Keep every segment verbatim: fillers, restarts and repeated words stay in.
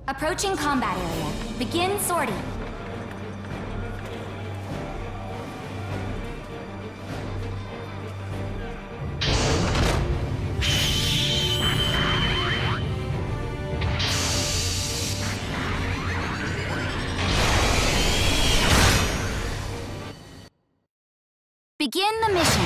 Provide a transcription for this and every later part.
Approaching combat area. Begin sorting. Begin the mission.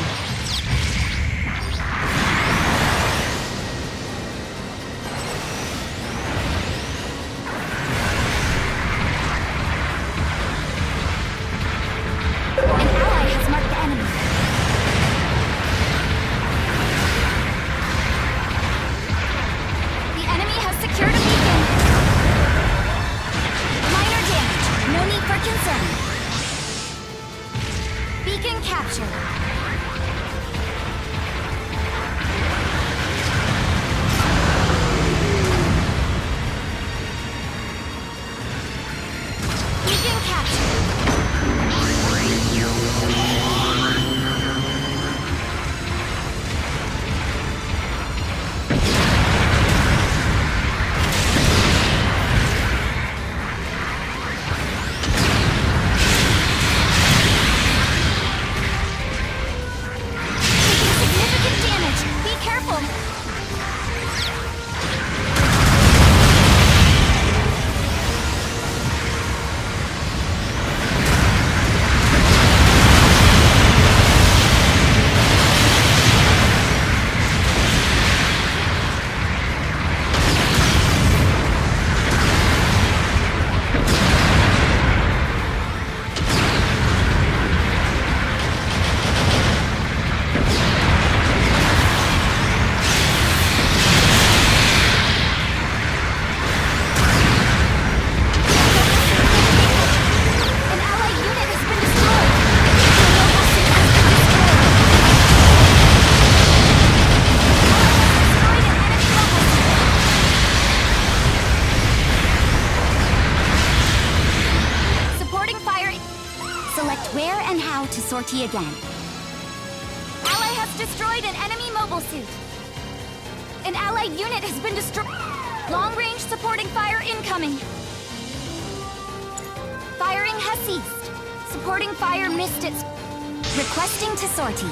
Beacon captured. Beacon captured. Where and how to sortie again. Ally has destroyed an enemy mobile suit. An allied unit has been destroyed. Long-range supporting fire incoming. Firing has ceased. Supporting fire missed its... Requesting to sortie.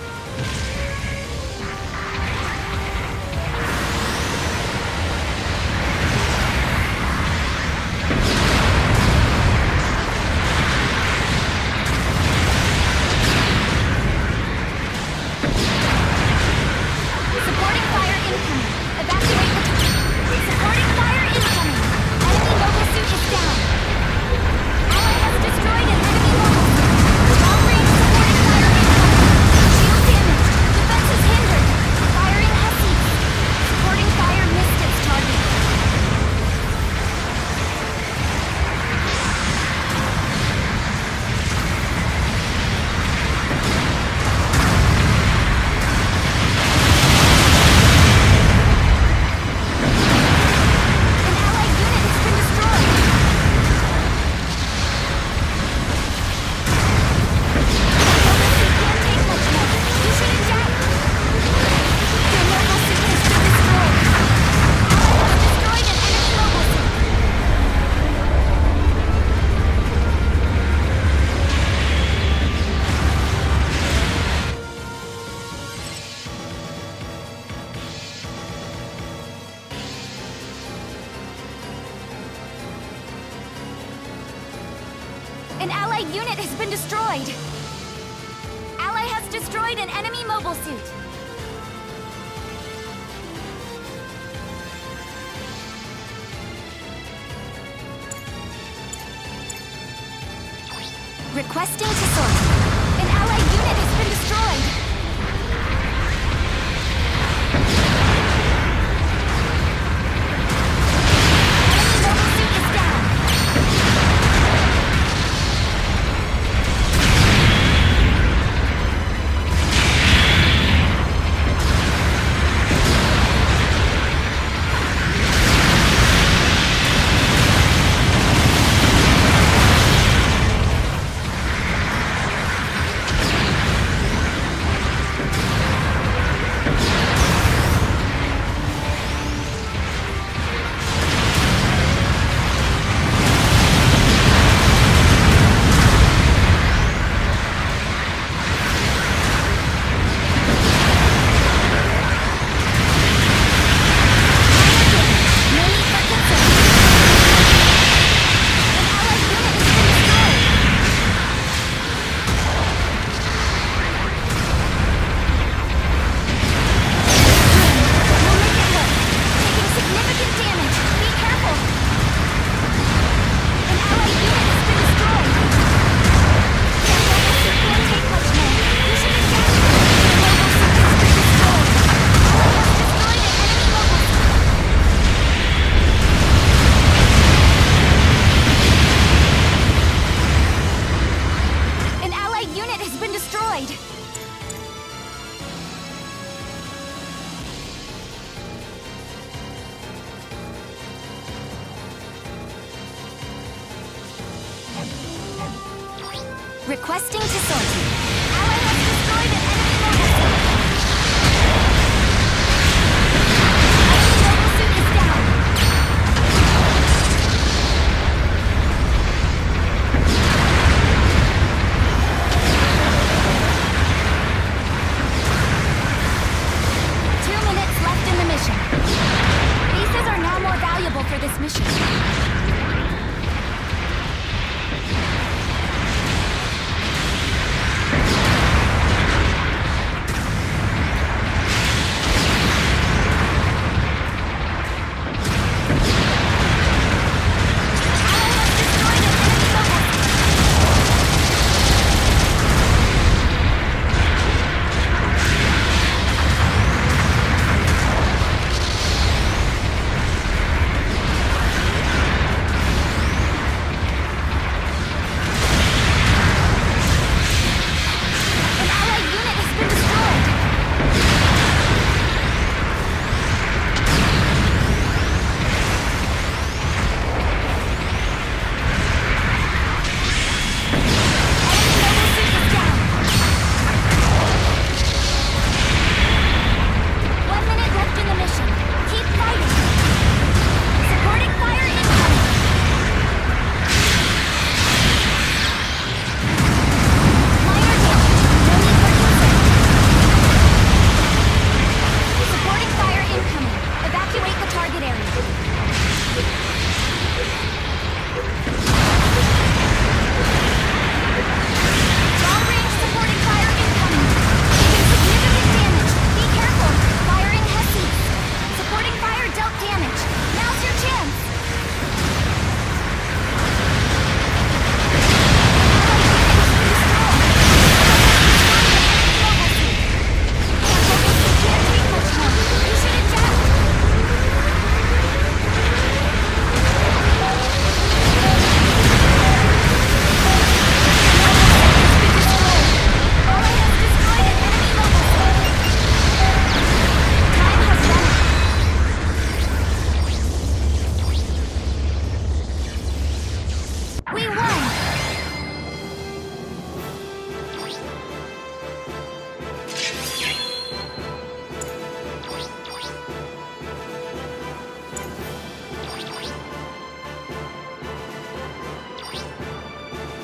An allied unit has been destroyed! Ally has destroyed an enemy mobile suit! Requesting to sort. An allied unit has been destroyed! Requesting to sortie. Ally has destroyed an enemy mobile suit. Enemy mobile suit is down. Two minutes left in the mission. Bases are now more valuable for this mission.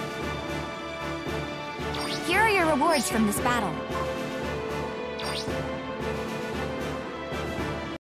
Here are your rewards from this battle.